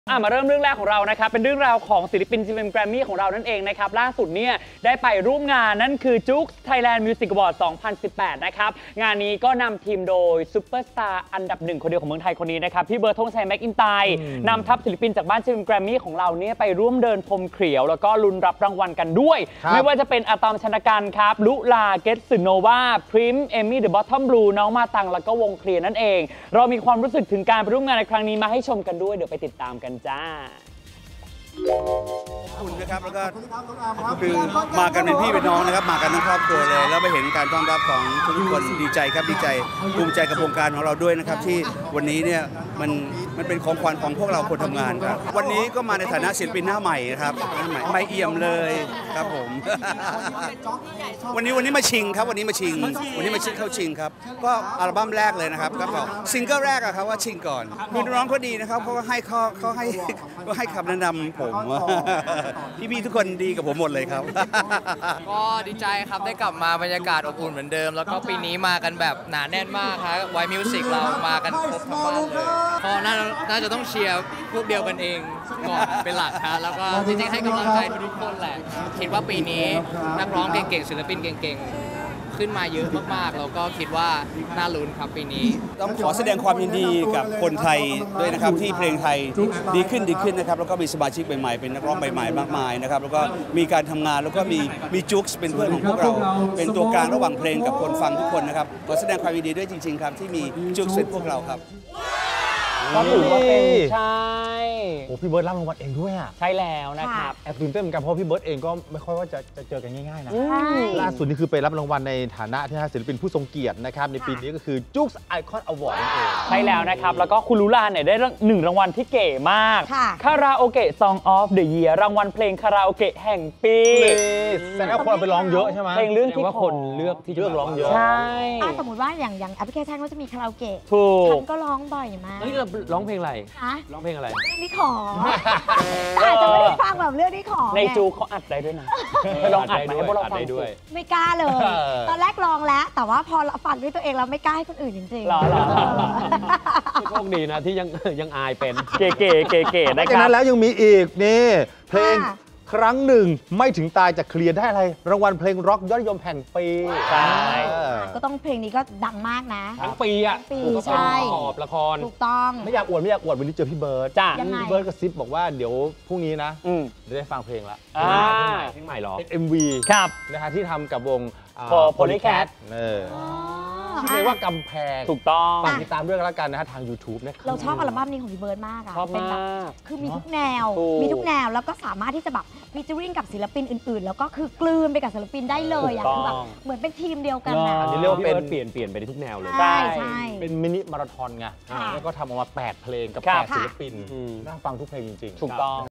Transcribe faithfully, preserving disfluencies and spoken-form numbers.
อ่ะมาเริ่มเรื่องแรกของเรานะครับเป็นเรื่องราวของศิลปิน จี เอ็ม แกรมมี่ของเรานั่นเองนะครับล่าสุดเนี่ยได้ไปร่วมงานนั่นคือ Joox Thailand Music Award สองพันสิบแปดนะครับงานนี้ก็นำทีมโดยซุปเปอร์สตาร์อันดับหนึ่งคนเดียวของเมืองไทยคนนี้นะครับพี่เบิร์ด ธงชัย แม็กอินไตร์นำทัพศิลปินจากบ้าน จี เอ็ม แกรมมี่ของเราเนี่ยไปร่วมเดินพรมเขียวแล้วก็ลุ้นรับรางวัลกันด้วยไม่ว่าจะเป็นอะตอมชนกันครับลุลาเกตสึโนวาพริมเอมี่เดอะบอททอมบลูน้องมาตังแล้วก็วงเคลียร์นั่นเองเรามีความรู้สึกถึงการไปร่วมงานในครั้งนี้มาให้ชมกันด้วยเดี๋ยวไปติดตามกันจ้าคุณนะครับแล้วก็คือมากันเป็นพี่เป็นน้องนะครับมากันทั้งครอบครัวเลยแล้วไปเห็นการต้อนรับของทุกคนดีใจครับดีใจภูมิใจกับโครงการของเราด้วยนะครับที่วันนี้เนี่ยมันมันเป็นของขวัญของพวกเราคนทำงานครับวันนี้ก็มาในฐานะศิลปินหน้าใหม่นะครับไม่เอี่ยมเลยครับผมวันนี้วันนี้มาชิงครับวันนี้มาชิงวันนี้มาชิงเข้าชิงครับก็อัลบั้มแรกเลยนะครับก็ซิงเกิลแรกอะครับว่าชิงก่อนคือน้องเขาดีนะครับเขาก็ให้ข้อเขาให้ก็ให้คำแนะนำผมพี่ๆทุกคนดีกับผมหมดเลยครับก็ดีใจครับได้กลับมาบรรยากาศอบอุ่นเหมือนเดิมแล้วก็ปีนี้มากันแบบหนาแน่นมากครับไวมิวสิกเรามากันครบทั้งบ้านเลยเพราะน่าน่าจะต้องเชียร์พวกเดียวกันเองก่อนเป็นหลักครับแล้วก็จริงๆให้กำลังใจทุกคนแหละคิดว่าปีนี้นักร้องเก่งๆศิลปินเก่งๆขึ้นมาเยอะมากๆแล้วก็คิดว่าน่าลุ้นครับปีนี้ต้องขอแสดงความยินดีกับคนไทยด้วยนะครับที่เพลงไทยดีขึ้นดีขึ้นนะครับแล้วก็มีสมาชิกใหม่ๆเป็นนักร้องใหม่ๆมากมายนะครับแล้วก็มีการทำงานแล้วก็มีมีจุ๊กเป็นเพื่อนของพวกเราเป็นตัวกลางระหว่างเพลงกับคนฟังทุกคนนะครับขอแสดงความยินดีด้วยจริงๆครับที่มีจุ๊กเป็นพวกเราครับก็ถือว่าเป็นใช่โอ้พี่เบิร์ดรับรางวัลเองด้วยอ่ะใช่แล้วนะครับแอบตื่นเต้นเหมือนกันเพราะพี่เบิร์ดเองก็ไม่ค่อยว่าจะจะเจอกันง่ายๆนะล่าสุดนี่คือไปรับรางวัลในฐานะที่ศิลปินผู้ทรงเกียรตินะครับในปีนี้ก็คือ Joox Icon Award นั่นเองใช่แล้วนะครับแล้วก็คุณลุลาเนี่ยได้หนึ่งรางวัลที่เก๋มากคาราโอเกะ Song of the Year รางวัลเพลงคาราโอเกะแห่งปีแสดงว่าคนไปร้องเยอะใช่ไหมเพลงเรื่องที่คนเลือกที่เลือกร้องเยอะใช่สมมติว่าอย่างอย่างแอปพลิเคชันก็จะมีคาราโอเกะถูกฉันก็ร้องบ่อยมากร้องเพลงอะไรร้องเพลงอะไรนี่ขอแต่อาจจะไม่ได้ฟังแบบเรื่องนี้ขอในจูเขาอัดได้ด้วยนะไปลองอัดมาให้พวกเราฟังด้วยไม่กล้าเลยตอนแรกลองแล้วแต่ว่าพอฟังด้วยตัวเองเราไม่กล้าให้คนอื่นจริงๆหรอโชคดีนะที่ยังยังอายเป็นเก๋เก๋เก๋เก๋ได้จากนั้นแล้วยังมีอีกนี่เพลงครั้งหนึ่งไม่ถึงตายจะเคลียร์ได้อะไรรางวัลเพลงร็อกยอดนิยมแห่งปีใช่ก็ต้องเพลงนี้ก็ดังมากนะทั้งปีอ่ะปีใช่ขอบละครถูกต้องไม่อยากอวดไม่อยากอวดวันนี้เจอพี่เบิร์ดจ้าพี่เบิร์ดกระซิบบอกว่าเดี๋ยวพรุ่งนี้นะจะได้ฟังเพลงละเพลงใหม่หรอเอ็มวีครับนะฮะที่ทำกับวงโพลีแคทชื่อเพลงว่ากำแพงถูกต้องฝากติดตามด้วยกันแล้วกันนะฮะทาง ยูทูบ นะครับเราชอบอัลบั้มนี้ของพี่เบิร์ดมากอ่ะชอบมากคือมีทุกแนวมีทุกแนวแล้วก็สามารถที่จะแบบฟีเจอริ่งกับศิลปินอื่นๆแล้วก็คือกลืนไปกับศิลปินได้เลยอ่ะคือแบบเหมือนเป็นทีมเดียวกันนะอันนี้เรียกว่าเป็นเปลี่ยนเปลี่ยนไปในทุกแนวเลยใช่ใช่เป็นมินิมาราธอนไงแล้วก็ทำออกมาแปดเพลงกับแปดศิลปินน่าฟังทุกเพลงจริงๆถูกต้อง